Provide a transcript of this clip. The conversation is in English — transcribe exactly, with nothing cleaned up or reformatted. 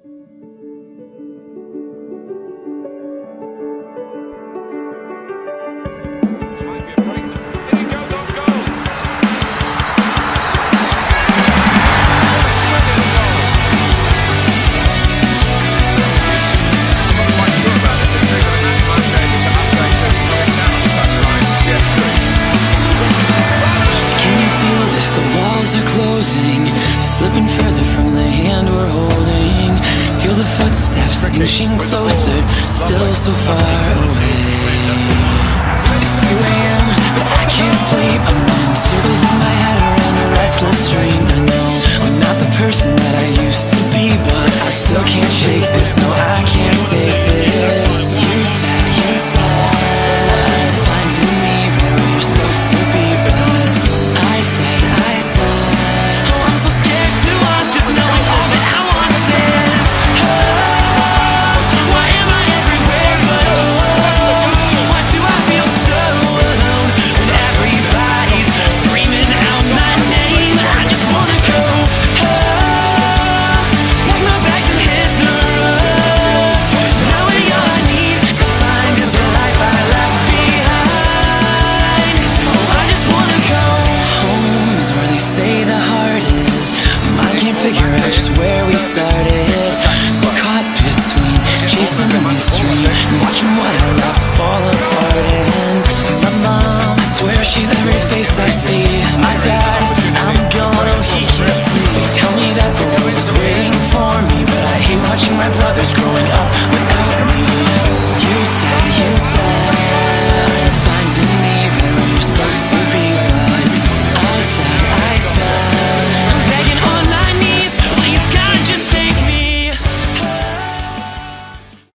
Slipping further from the hand we're holding. Feel the footsteps inching closer, still so far away. It's two A M but I can't sleep. I'm running circles in my head around a restless dream. I know I'm not the person that I used to be, but I still can't shake this. No, I can't take this. You said, you said, find to me right where you're supposed to be, but I said, I said, started. So caught between chasing the mystery and watching what I left fall apart. And my mom, I swear she's every face I see. My dad, I'm gone, oh he can't see. They tell me that the world is waiting for me, but I hate watching my brothers growing